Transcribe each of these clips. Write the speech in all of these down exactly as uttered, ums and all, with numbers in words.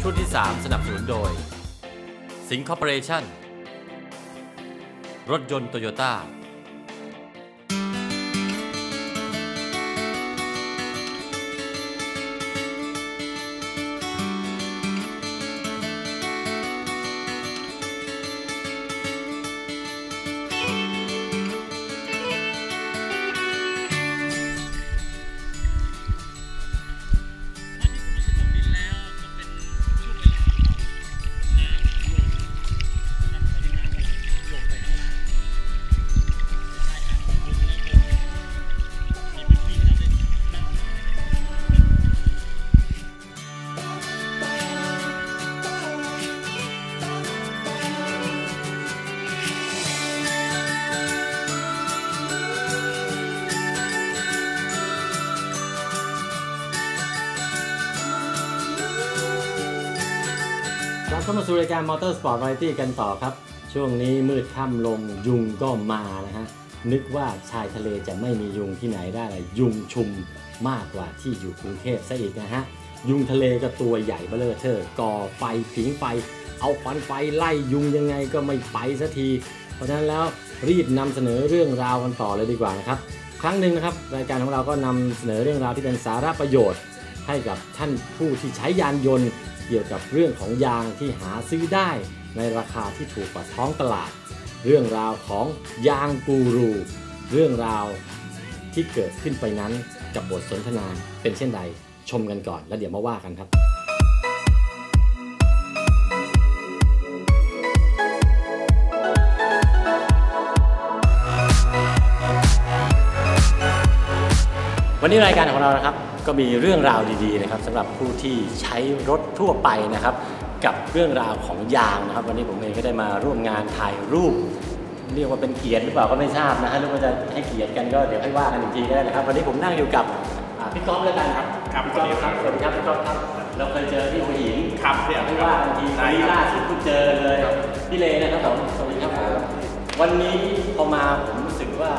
ช่วงที่สามสนับสนุนโดยสิงห์คอร์ปอเรชั่นรถยนต์โตโยต้าเข้ามาสู่รายการมอเตอร์สปอร์ตวาไรตี้กันต่อครับช่วงนี้มืดค่ำลงยุงก็มานะฮะนึกว่าชายทะเลจะไม่มียุงที่ไหนได้เลยยุงชุมมากกว่าที่อยู่กรุงเทพซะอีกนะฮะยุงทะเลก็ตัวใหญ่เบ้อเร่อเทอะก่อไฟผิงไฟเอาควันไฟไล่ยุงยังไงก็ไม่ไปสักทีเพราะฉะนั้นแล้วรีบนำเสนอเรื่องราวกันต่อเลยดีกว่านะครับครั้งหนึ่งนะครับรายการของเราก็นำเสนอเรื่องราวที่เป็นสาระประโยชน์ให้กับท่านผู้ที่ใช้ยานยนต์เกี่ยวกับเรื่องของยางที่หาซื้อได้ในราคาที่ถูกกว่าท้องตลาดเรื่องราวของยางกูรูเรื่องราวที่เกิดขึ้นไปนั้นกับบทสนทนาเป็นเช่นใดชมกันก่อนแล้วเดี๋ยวมาว่ากันครับวันนี้รายการของเรานะครับก็มีเรื่องราวดีๆนะครับสำหรับผู้ที่ใช้รถทั่วไปนะครับกับเรื่องราวของยางนะครับวันนี้ผมเองก็ได้มาร่วมงานถ่ายรูปเรียกว่าเป็นเกียรติหรือเปล่าก็ไม่ทราบนะฮะหรือว่าจะให้เกียรติกันก็เดี๋ยวให้ว่ากันอีกทีได้นะครับวันนี้ผมนั่งอยู่กับพี่ก๊อฟแล้วกันครับครับสวัสดีครับสวัสดีครับพี่ก๊อฟครับเราเคยเจอที่หัวหินครับเดี๋ยวให้ว่ากันทีวันนี้ล่าสุดเพิ่งเจอเลยพี่เลนะครับผมสวัสดีครับวันนี้พอมาผมรู้สึกว่า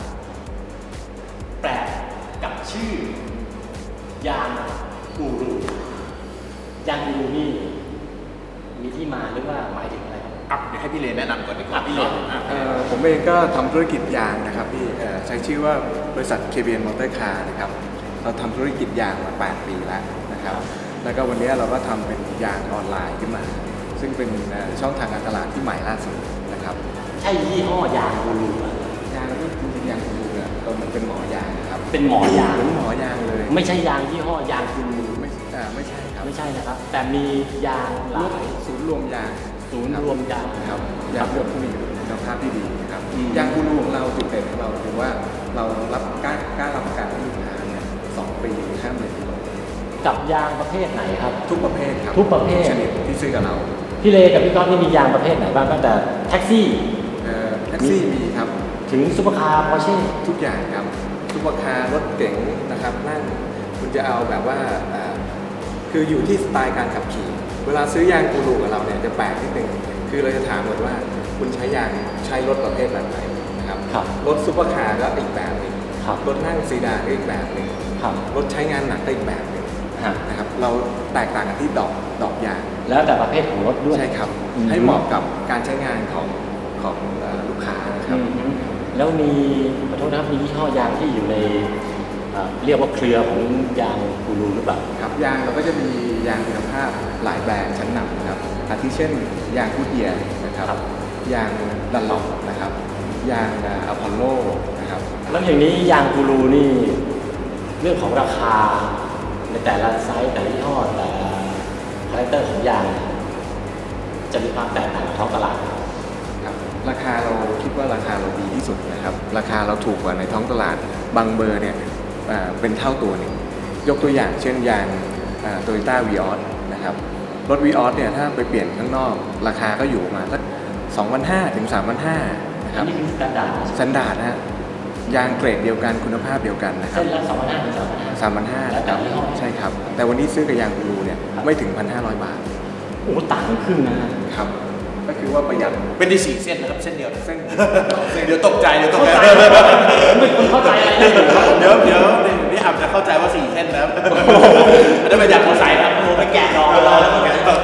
แปลกกับชื่อยางกูรูยางกูรูนี่มีที่มาหรือว่าหมายถึงอะไรครับเดี๋ยวให้พี่เลนแนะนำก่อนดีกว่าพี่เลนผมเองก็ทำธุรกิจยางนะครับพี่ใช้ชื่อว่าบริษัท เค บี เอ็น Motor Car นะครับเราทำธุรกิจยางมาแปดปีแล้วนะครับแล้วก็วันนี้เราก็ทำเป็นยางออนไลน์ขึ้นมาซึ่งเป็นช่องทางการตลาดที่ใหม่ล่าสุดนะครับใช่ยี่ห้อยางกูรูยางที่จริงๆยางกูรูเนี่ยเรามันเป็นหมอยางครับเป็นหมอยางเป็นหมอยางเลยไม่ใช่ยางยี่ห้อยางกูรูไม่ไม่ใช่ครับไม่ใช่นะครับแต่มียางหลายศูนย์รวมยางศูนย์รวมยางครับยางรวมที่มีคุณภาพที่ดีครับยางกูรูของเราจุดเด่นของเราคือว่าเรารับกล้ากล้ารับประกันให้ลูกค้าเนี่ยสองปีห้ามเลยกับยางประเภทไหนครับทุกประเภทครับทุกประเภทชนิดที่ซื้อกับเราพี่เลกับพี่ก๊อฟนี่มียางประเภทไหนบ้างตั้งแต่แท็กซี่แท็กซี่มีครับถึงซุปเปอร์คาร์พอร์เช่ทุกอย่างครับซุปเปอร์คาร์รถเก๋งนะครับนั่งคุณจะเอาแบบว่าคืออยู่ที่สไตล์การขับขี่เวลาซื้อยางกูรูกับเราเนี่ยจะแปลกนิดนึงคือเราจะถามหมดว่าคุณใช้ยางใช้รถประเภทแบบไหนนะครับรถซุปเปอร์คาร์ก็อีกแบบนึงรถนั่งซีดานก็อีกแบบนึงรถใช้งานหนักก็อีกแบบนึงนะครับเราแตกต่างกันที่ดอกดอกยางแล้วแต่ประเภทของรถด้วยใช่ครับให้เหมาะกับการใช้งานของของลูกค้านะครับแล้วมีขอโทษนะครับมียี่ห้อยางที่อยู่ในเรียกว่าเครือของยางกูรูหรือเปล่าครับยางเราก็จะมียางคุณภาพหลายแบรนด์ชั้นนำนะครับอาทิเช่นยางกูเดียนะครับยางดันล็อกนะครับยางอพอลโลนะครับแล้วอย่างนี้ยางกูรูนี่เรื่องของราคาในแต่ละไซส์แต่ละยี่ห้อแต่ละคาแรคเตอร์ของยางจะมีความแตกต่างกับท้องตลาดครับราคาเราคิดว่าราคาเราดีที่สุดนะครับราคาเราถูกกว่าในท้องตลาดบางเบอร์เนี่ยเป็นเท่าตัวหนึ่งยกตัวอย่างเช่นยางโตโยต้าวีออสนะครับรถวีออสเนี่ยถ้าไปเปลี่ยนข้างนอกราคาก็อยู่มาสัก สองพันห้าร้อย ถึง สามพันห้าร้อย นะครับนี่คือสแตนดาร์ดสแตนดาร์ดนะยางเกรดเดียวกันคุณภาพเดียวกันนะครับเส้นละ สองพันห้าร้อย ถึงสามพันห้าร้อย ครับใช่ครับแต่วันนี้ซื้อกับยางกูรูเนี่ยไม่ถึง หนึ่งพันห้าร้อย บาทโอ้ต่างกันครึ่งนะครับก็คือว่าประหยัดเป็นที่สี่เส้นนะครับเส้นเดียวเส้นเดี๋ยวตกใจเดี๋ยวตกใจไม่คุณเข้าใจอะไรเดี๋ยวเดี๋ยวนี่อาจจะเข้าใจว่าสี่เส้นนะได้ประหยัดเราใส่ครับโอ้ไปแกะดองเราแล้วแกะดอง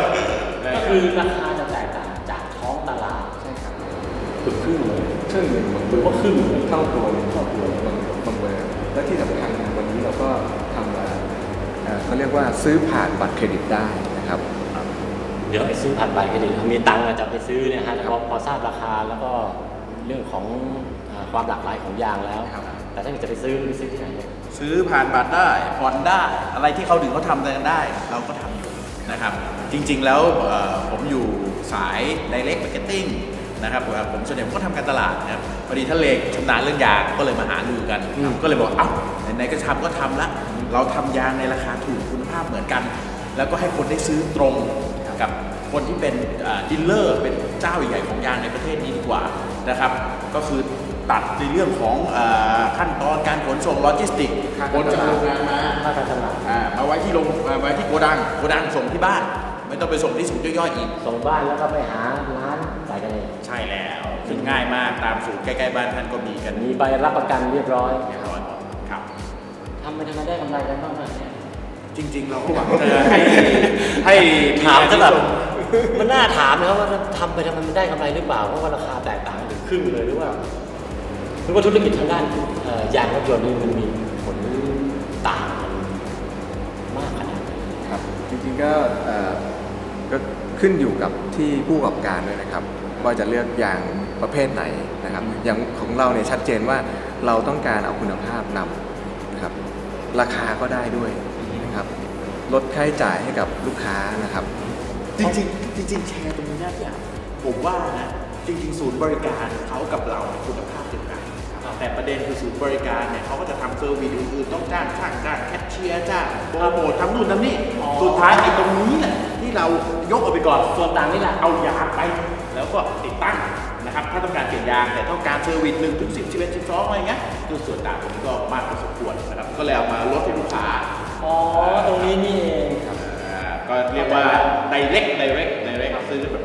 รียกว่าซื้อผ่านบัตรเครดิตได้นะครับเดี๋ยวไอ้ซื้อผ่านบัตรเครดิตมีตังค์จะไปซื้อเนี่ยฮะพอพอทราบราคาแล้วก็เรื่องของความหลากหลายของยางแล้วแต่ถ้าจะไปซื้อไปซื้อที่ไหนซื้อผ่านบัตรได้ผ่อนได้อะไรที่เขาถึงเขาทำกันได้เราก็ทำอยู่นะครับจริงๆแล้วผมอยู่สาย Direct Marketing นะครับผมส่วนใหญ่ผมก็ทำการตลาดนะครับพอดีท่านเลขชำนาญเรื่องยางก็เลยมาหาลือกันก็เลยบอกเอ้าไหนๆก็ทำก็ทำละเราทำยางในราคาถูกคุณภาพเหมือนกันแล้วก็ให้คนได้ซื้อตรงกับคนที่เป็นดีลเลอร์เป็นเจ้าใหญ่ของยางในประเทศนี้ดีกว่านะครับก็คือตัดในเรื่องของขั้นตอนการขนส่งโลจิสติกส์ขนจากโรงงานมามาไว้ที่โรงมาไว้ที่โกดังโกดังส่งที่บ้านไม่ต้องไปส่งที่ศูนย์ย่อยๆอีกส่งบ้านแล้วก็ไปหาร้านขายกันเองใช่แล้วซึ่งง่ายมากตามศูนย์ใกล้ๆบ้านท่านก็มีกันมีใบรับประกันเรียบร้อยเรียบร้อยครับทำไปทำไมได้กำไรกันบ้างเนี่ยจริงๆเราก็หวังจะให้ให้ถามจะแบบมันน่าถามนะครับว่าทำไปทำไมมันได้กำไรหรือเปล่าเพราะว่าราคาแตกต่างกันถึงครึ่งเลยหรือว่าหรือว่าธุรกิจทางด้านยางรถยนต์นี่มันมีผลต่างกันมากขนาดไหนครับจริงๆก็ก็ขึ้นอยู่กับที่ผู้ประกอบการด้วยนะครับว่าจะเลือกยางประเภทไหนนะครับอย่างของเราเนี่ยชัดเจนว่าเราต้องการเอาคุณภาพนำนะครับราคาก็ได้ด้วยนะครับลดค่าใช้จ่ายให้กับลูกค้านะครับจริงๆจริงๆแชร์ตรงนี้น่าจะผมว่านะจริงๆศูนย์บริการเขากับเราคุณภาพเดียวกันแต่ประเด็นคือศูนย์บริการเนี่ยเขาก็จะทำเซอร์วิสอื่นๆต้องจ้างช่างจ้างแคชเชียร์จ้างโปรโมททำนู่นทำนี่สุดท้ายไอ้ตรงนี้แหละที่เรายกออกไปก่อนส่วนต่างนี่แหละเอายางไปแล้วก็ติดตั้งนะครับถ้าต้องการเปลี่ยนยางแต่ต้องการเซอร์วิสหนึ่งถึงสิบสิบเอ็ดสิบสองอะไรเงี้ยคือส่วนต่างตรงนี้ก็มากพอสมควรนะครับก็เลยเอามาลดให้ลูกค้าอ๋อตรงนี้นี่เองก็เรียกว่า direct direct direct ซื้อแบบ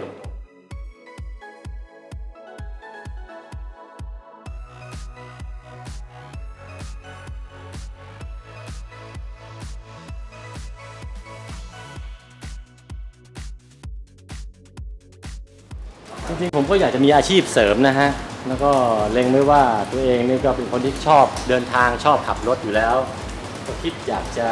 จริงๆผมก็อยากจะมีอาชีพเสริมนะฮะแล้วก็เล็งไว้ว่าตัวเองนี่ก็เป็นคนที่ชอบเดินทางชอบขับรถอยู่แล้วก็คิดอยากจะ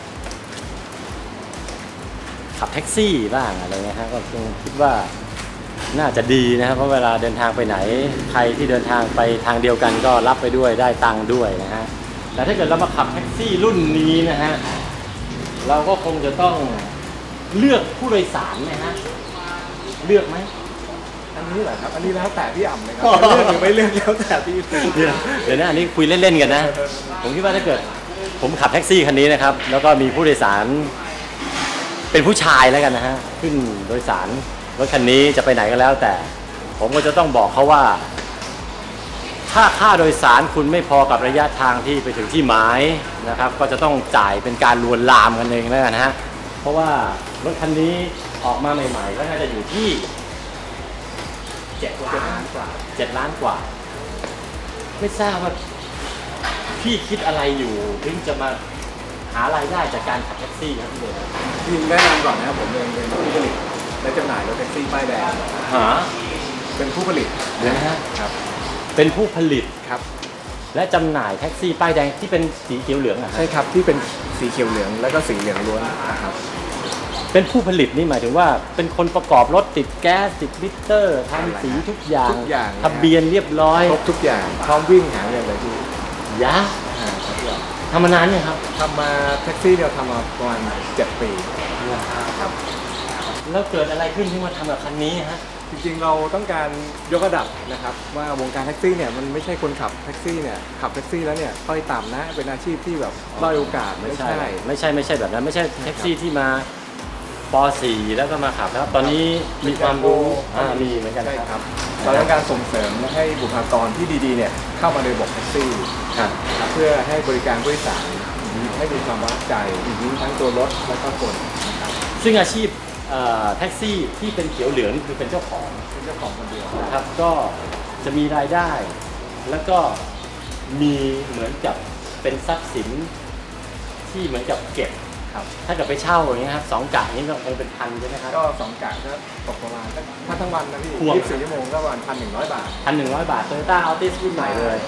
ขับแท็กซี่บ้างอะไรเงี้ยฮะก็คิดว่าน่าจะดีนะครับเพราะเวลาเดินทางไปไหนใครที่เดินทางไปทางเดียวกันก็รับไปด้วยได้ตังค์ด้วยนะฮะแต่ถ้าเกิดเรามาขับแท็กซี่รุ่นนี้นะฮะเราก็คงจะต้องเลือกผู้โดยสารนะฮะเลือกไหมอันนี้แหละครับอันนี้แล้วแต่พี่อ่ำเลยครับเลือกหรือไม่เลือกแล้วแต่พี่เดี๋ยวนะอันนี้คุยเล่นๆกันนะผมคิดว่าถ้าเกิดผมขับแท็กซี่คันนี้นะครับแล้วก็มีผู้โดยสารเป็นผู้ชายแล้วกันนะฮะขึ้นโดยสารรถคันนี้จะไปไหนก็แล้วแต่ผมก็จะต้องบอกเขาว่าถ้าค่าโดยสารคุณไม่พอกับระยะทางที่ไปถึงที่หมายนะครับก็จะต้องจ่ายเป็นการลวนลามกันเองแล้วกันนะฮะเพราะว่ารถคันนี้ออกมาใหม่ๆก็น่าจะอยู่ที่เจ็ดล้านกว่าเจ็ดล้านกว่าไม่ทราบว่าพี่คิดอะไรอยู่ถึงจะมาหารายได้จากการขับแท็กซี่ครับพี่เดชพี่แนะนำก่อนนะครับผมเองเป็นผู้ผลิตและจำหน่ายรถแท็กซี่ป้ายแดงหาเป็นผู้ผลิตนะฮะครับเป็นผู้ผลิตครับและจำหน่ายแท็กซี่ป้ายแดงที่เป็นสีเขียวเหลืองอ่ะใช่ครับที่เป็นสีเขียวเหลืองแล้วก็สีเหลืองล้วนนะครับเป็นผู้ผลิตนี่หมายถึงว่าเป็นคนประกอบรถติดแก๊สติดมิเตอร์ทำสีทุกอย่างทุกอย่างทะเบียนเรียบร้อยครบทุกอย่างพร้อมวิ่งหาเงินเลยพี่ยะทำมานานยังครับทำมาแท็กซี่เราทำมาประมาณเจ็ดปีครับแล้วเกิดอะไรขึ้นที่มาทำกับคันนี้ฮะจริงๆเราต้องการยกระดับนะครับว่าวงการแท็กซี่เนี่ยมันไม่ใช่คนขับแท็กซี่เนี่ยขับแท็กซี่แล้วเนี่ยต้อยต่ำนะเป็นอาชีพที่แบบด้อยโอกาสไม่ใช่ไม่ใช่ไม่ใช่แบบนั้นไม่ใช่แท็กซี่ที่มาป .สี่ แล้วก็มาขับแล้วตอนนี้มีความรู้มีเหมือนกันครับเราต้องการส่งเสริมและให้บุคลากรที่ดีๆเนี่ยเข้ามาในระบบแท็กซี่เพื่อให้บริการผู้โดยสารให้มีความประทับใจทั้งตัวรถและก็คนซึ่งอาชีพแท็กซี่ที่เป็นเขียวเหลืองคือเป็นเจ้าของเป็นเจ้าของคนเดียวนะครับก็จะมีรายได้แล้วก็มีเหมือนกับเป็นทรัพย์สินที่เหมือนกับเก็บถ้าเกิดไปเช่าอย่างเงี้ยครับสองกะนี้ก็คงเป็นพันใช่ไหมครับก็สองกะก็ตกประมาณถ้าทั้งวันนะพี่ยี่สิบสี่ชั่วโมงก็ประมาณพันหนึ่งร้อยบาทพันหนึ่งร้อยบาทโตโยต้าอัลติสรุ่นใหม่เลย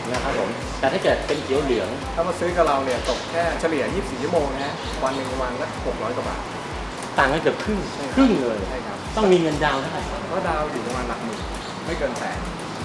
นะครับผมแต่ถ้าเกิดเป็นเขียวเหลืองถ้ามาซื้อกับเราเนี่ยตกแค่เฉลี่ยยี่สิบสี่ชั่วโมงนะฮะวันหนึ่งประมาณสักหกร้อยกว่าบาทต่างกันเกือบครึ่งครึ่งเลยใช่ครับต้องมีเงินดาวน์เท่าไหร่ก็ดาวอยู่ประมาณหลักหมื่นไม่เกินแสน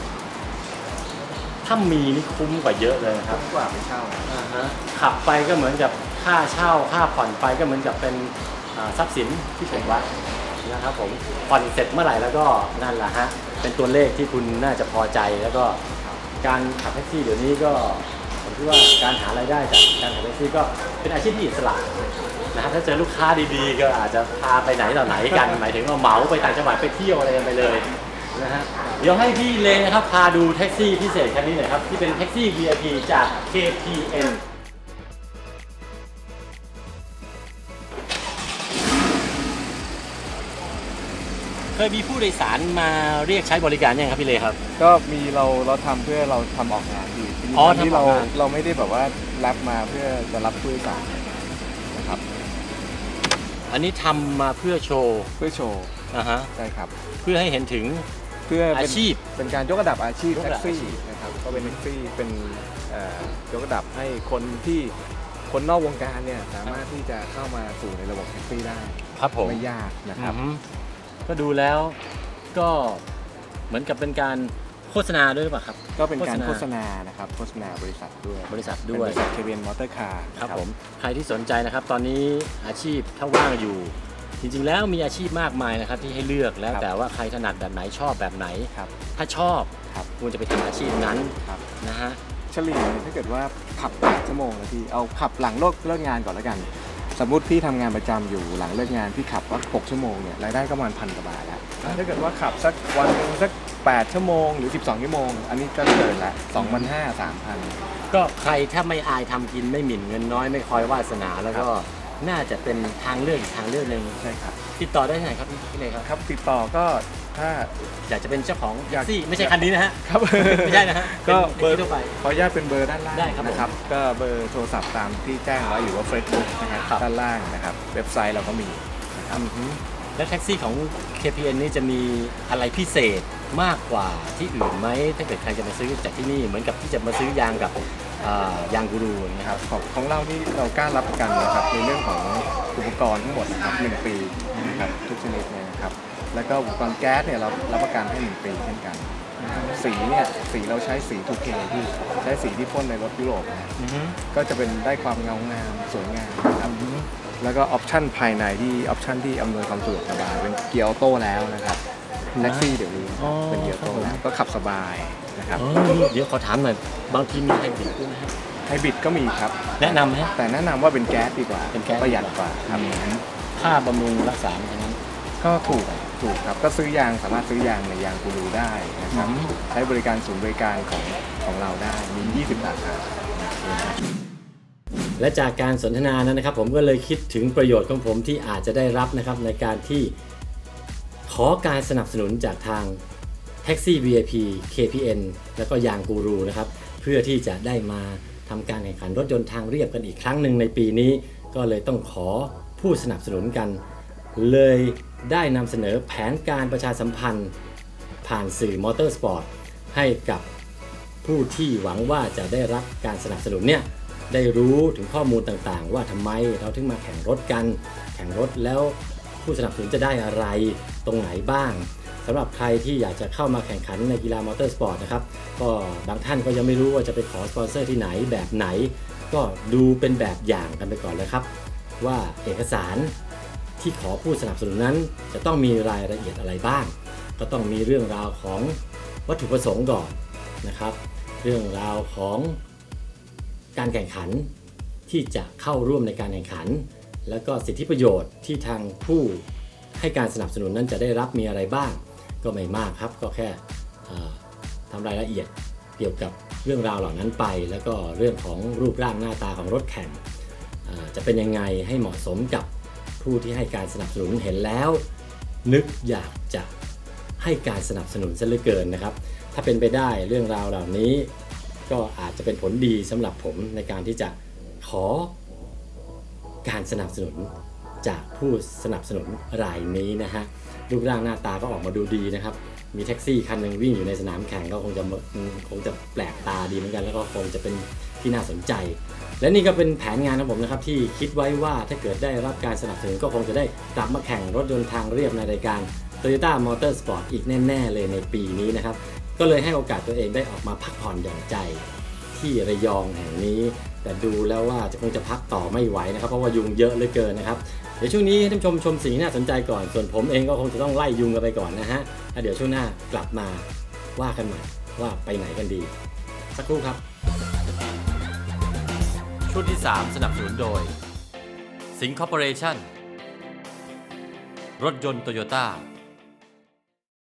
ถ้ามีนี่คุ้มกว่าเยอะเลยครับคุ้มกว่าไปเช่าอ่าฮะขับไปก็เหมือนกับค่าเช่าค่าผ่อนไปก็เหมือนกับเป็นอ่าทรัพย์สินที่ผมวัดนะครับผมผ่อนเสร็จเมื่อไหร่แล้วก็นั่นแหละฮะเป็นตัวเลขที่คุณน่าจะพอใจแล้วก็การขับแท็กซี่เดี๋ยวนี้ก็ผมคิดว่าการหารายได้จากการขับแท็กซี่ก็เป็นอาชีพที่อิสระนะครับถ้าเจอลูกค้าดีๆก็อาจจะพาไปไหนต่อไหนกัน หมายถึงว่าเหมาไปต่างจังหวัดไปเที่ยวอะไรกันไปเลยนะฮะเดี๋ยวให้พี่เลนะครับพาดูแท็กซี่พิเศษคันนี้หน่อยครับที่เป็นแท็กซี่ วี ไอ พี จาก เค พี เอ็น เคยมีผู้โดยสารมาเรียกใช้บริการยังครับพี่เลครับก็มีเราเราทำเพื่อเราทำออกงานดีอ๋อที่ทำอเราอกงานเราไม่ได้แบบว่ารับมาเพื่อจะรับผู้โดยสารนะครับอันนี้ทำมาเพื่อโชว์เพื่อโชว์นะฮะใช่ครับเพื่อให้เห็นถึงเพื่อเป็นอาชีพเป็นการยกระดับอาชีพยกแท็ระดักบซี่อาชีพนะครับก็เป็นแท็กซี่เป็นเอ่อยกระดับให้คนที่คนนอกวงการเนี่ยสามารถที่จะเข้ามาสู่ในระบบแท็กซี่ได้ครับผมไม่ยากนะครับอือฮึก็ดูแล้วก็เหมือนกับเป็นการโฆษณาด้วยหรือเปล่าครับก็เป็นการโฆโฆษษณาณานะครับโฆษณาบริษัทด้วยบริษัทเป็นด้วยบริษัทเคเบียนมอเตอร์คาร์ครับผมใครที่สนใจนะครับตอนนี้อาชีพถ้าว่างอยู่ จริงๆแล้วมีอาชีพมากมายนะครับที่ให้เลือกแล้วแต่ว่าใครถนัดแบบไหนชอบแบบไหนครับถ้าชอบครับควรจะไปทำอาชีพนั้นครับนะฮะเฉลี่ยถ้าเกิดว่าขับแปดชั่วโมงนะพี่เอาขับหลังเลิกเลิกงานก่อนแล้วกัน สมมุติพี่ทำงานประจำอยู่หลังเลิกงานพี่ขับว่าหกชั่วโมงเนี่ยรายได้ก็ประมาณพันกว่าบาทแล้วถ้าเกิดว่าขับสักวันหนึงสักแปดชั่วโมงหรือสิบสองชั่วโมงอันนี้ก็เกินละสองพันห้า สามพันก็ใครถ้าไม่อายทำกินไม่หมิ่นเงินน้อยไม่คอยวาสนาแล้วก็น่าจะเป็นทางเลือกอีกทางเลือกหนึ่งใช่ครับติดต่อได้ที่ไหนครับพี่เลครับครับติดต่อก็ถ้าอยากจะเป็นเจ้าของอยากแท็กซี่ไม่ใช่คันนี้นะฮะครับไม่ใช่นะฮะก็เป็นเบอร์แท็กซี่ทั่วไปขออนุญาตเป็นเบอร์ด้านล่างได้ครับผมนะครับก็เบอร์โทรศัพท์ตามที่แจ้งไว้หรือว่าเฟซบุ๊กนะครับครับด้านล่างนะครับเว็บไซต์เราก็มีนะครับอือฮึแล้วแท็กซี่ของ เค พี เอ็น นี่จะมีอะไรพิเศษมากกว่าที่อื่นไหมถ้าเกิดใครจะมาซื้อจากที่นี่เหมือนกับที่จะมาซื้อยางกับอ่ายางกูรูนะคครัรับบ ของของเรานี่เรากล้ารับประกันนะครับในเรื่องของอุปกรณ์ทั้งหมดนะครับหนึ่งปีนะครับทุกชนิดเนี่ยนะครับแล้วก็อุปกรณ์แก๊สเนี่ยเรารับประกันให้หนึ่งปีเช่นกันนะครับสีเนี่ยสีเราใช้สี ทู เค ที่ใช้สีที่พ่นในรถยุโรปนะอือฮึก็จะเป็นได้ความเงางามสวยงามนะครับแล้วก็ออปชั่นภายในที่ออปชั่นที่อำนวยความสะดวกสบายเป็นเกียร์ออโต้แล้วนะครับแท็กซี่เดี๋ยวนี้อ๋อเป็นเกียร์ออโต้แล้วก็ขับสบายนะครับอ๋อเดี๋ยวขอถามหน่อยบางทีมีไฮบริดด้วยนะฮะไฮบริดก็มีครับแนะนำไหมฮะแต่แนะนำว่าเป็นแก๊สดีกว่าเป็นแก๊สประหยัดกว่าครับค่าบำรุงรักษาเป็นอย่างนั้นก็ถูกถูกครับก็ซื้อยางสามารถซื้อยางในยางกูรูได้นะครับอืมใช้บริการศูนย์บริการของของเราได้มี ยี่สิบสาขาและจากการสนทนานั้นนะครับผมก็เลยคิดถึงประโยชน์ของผมที่อาจจะได้รับนะครับในการที่ขอการสนับสนุนจากทางแท็กซี่ วี ไอ พี เค พี เอ็น แล้วก็ยางกูรูนะครับเพื่อที่จะได้มาทำการแข่งขันรถยนต์ทางเรียบกันอีกครั้งหนึ่งในปีนี้ก็เลยต้องขอผู้สนับสนุนกัน เลยได้นำเสนอแผนการประชาสัมพันธ์ผ่านสื่อมอเตอร์สปอร์ตให้กับผู้ที่หวังว่าจะได้รับการสนับสนุนเนี่ยได้รู้ถึงข้อมูลต่างๆ ว่าทำไมเราถึงมาแข่งรถกัน แข่งรถแล้วผู้สนับสนุนจะได้อะไรตรงไหนบ้างสำหรับใครที่อยากจะเข้ามาแข่งขันในกีฬามอเตอร์สปอร์ตนะครับก็บางท่านก็ยังไม่รู้ว่าจะไปขอสปอนเซอร์ที่ไหนแบบไหน ก็ดูเป็นแบบอย่างกันไปก่อนเลยครับว่าเอกสารที่ขอผู้สนับสนุนนั้นจะต้องมีรายละเอียดอะไรบ้างก็ต้องมีเรื่องราวของวัตถุประสงค์ก่อนนะครับเรื่องราวของการแข่งขันที่จะเข้าร่วมในการแข่งขันแล้วก็สิทธิประโยชน์ที่ทางผู้ให้การสนับสนุนนั้นจะได้รับมีอะไรบ้างก็ไม่มากครับก็แค่ทำรายละเอียดเกี่ยวกับเรื่องราวเหล่านั้นไปแล้วก็เรื่องของรูปร่างหน้าตาของรถแข่งจะเป็นยังไงให้เหมาะสมกับผู้ที่ให้การสนับสนุนเห็นแล้วนึกอยากจะให้การสนับสนุนซะเหลือเกินนะครับถ้าเป็นไปได้เรื่องราวเหล่านี้ก็อาจจะเป็นผลดีสำหรับผมในการที่จะขอการสนับสนุนจากผู้สนับสนุนรายนี้นะฮะรูปร่างหน้าตาก็ออกมาดูดีนะครับมีแท็กซี่คันหนึ่งวิ่งอยู่ในสนามแข่งก็คงจะคงจะแปลกตาดีเหมือนกันแล้วก็คงจะเป็นที่น่าสนใจและนี่ก็เป็นแผนงานของผมนะครับที่คิดไว้ว่าถ้าเกิดได้รับการสนับสนุนก็คงจะได้กลับมาแข่งรถยนต์ทางเรียบในรายการ Toyota Motorsport อีกแน่ๆเลยในปีนี้นะครับก็เลยให้โอกาสตัวเองได้ออกมาพักผ่อนหย่อนใจที่ระยองแห่งนี้แต่ดูแล้วว่าจะคงจะพักต่อไม่ไหวนะครับเพราะว่ายุงเยอะเหลือเกินนะครับเดี๋ยวช่วงนี้ท่านผู้ชมชมสิ่งที่น่าสนใจก่อนส่วนผมเองก็คงจะต้องไล่ยุงกันไปก่อนนะฮะแล้วเดี๋ยวช่วงหน้ากลับมาว่ากันใหม่ว่าไปไหนกันดีสักครู่ครับช่วงที่สามสนับสนุนโดยสิงห์คอร์ปอเรชั่นรถยนต์โตโยต้า